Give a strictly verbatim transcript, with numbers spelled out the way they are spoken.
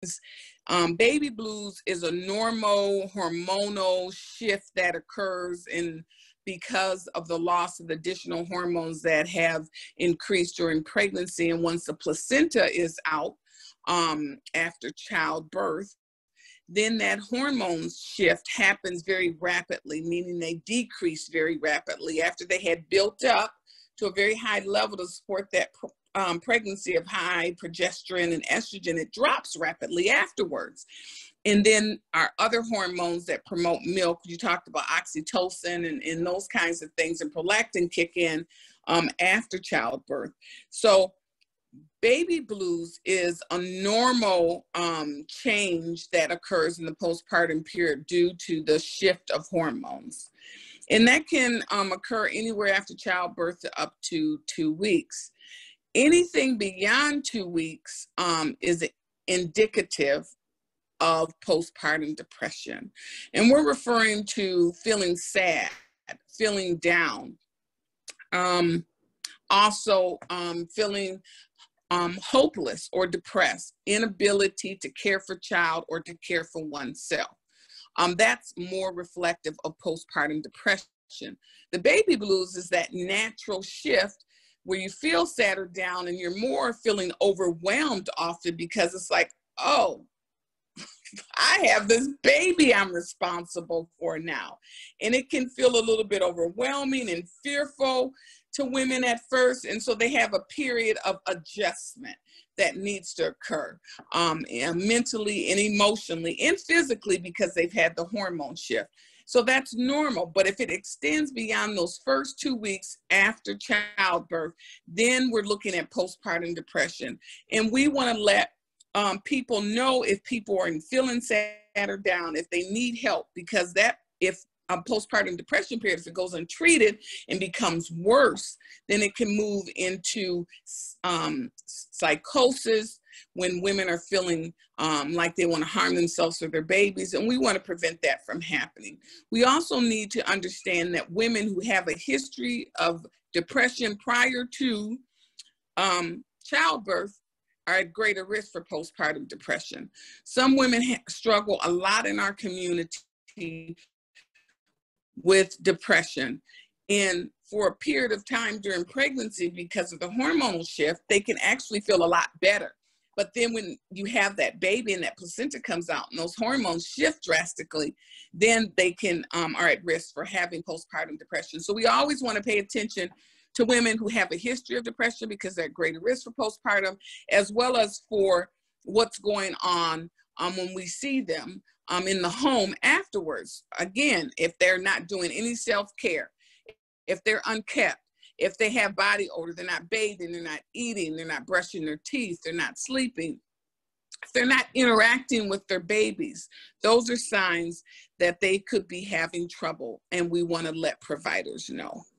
Um, baby blues is a normal hormonal shift that occurs in because of the loss of additional hormones that have increased during pregnancy. And once the placenta is out um, after childbirth, then that hormone shift happens very rapidly, meaning they decrease very rapidly after they had built up to a very high level to support that um, pregnancy of high progesterone and estrogen. It drops rapidly afterwards. And then our other hormones that promote milk, you talked about oxytocin and, and those kinds of things, and prolactin kick in um, after childbirth. So baby blues is a normal um, change that occurs in the postpartum period due to the shift of hormones. And that can um, occur anywhere after childbirth to up to two weeks. Anything beyond two weeks um, is indicative of postpartum depression. And we're referring to feeling sad, feeling down, um, also um, feeling um, hopeless or depressed, inability to care for child or to care for oneself. Um, that's more reflective of postpartum depression. The baby blues is that natural shift where you feel sad or down and you're more feeling overwhelmed often because it's like, oh, I have this baby I'm responsible for now. And it can feel a little bit overwhelming and fearful to women at first. And so they have a period of adjustment that needs to occur um, and mentally and emotionally and physically because they've had the hormone shift. So that's normal. But if it extends beyond those first two weeks after childbirth, then we're looking at postpartum depression. And we want to let um, people know if people are feeling sad or down, if they need help, because that if a postpartum depression period, if it goes untreated and becomes worse, then it can move into um, psychosis when women are feeling um, like they want to harm themselves or their babies, and we want to prevent that from happening. We also need to understand that women who have a history of depression prior to um, childbirth are at greater risk for postpartum depression. Some women struggle a lot in our community with depression. And for a period of time during pregnancy, because of the hormonal shift, they can actually feel a lot better. But then when you have that baby and that placenta comes out and those hormones shift drastically, then they can um, are at risk for having postpartum depression. So we always want to pay attention to women who have a history of depression because they're at greater risk for postpartum, as well as for what's going on um, when we see them um, in the home afterwards. Again, if they're not doing any self-care, if they're unkept, if they have body odor, they're not bathing, they're not eating, they're not brushing their teeth, they're not sleeping, if they're not interacting with their babies, those are signs that they could be having trouble, and we want to let providers know.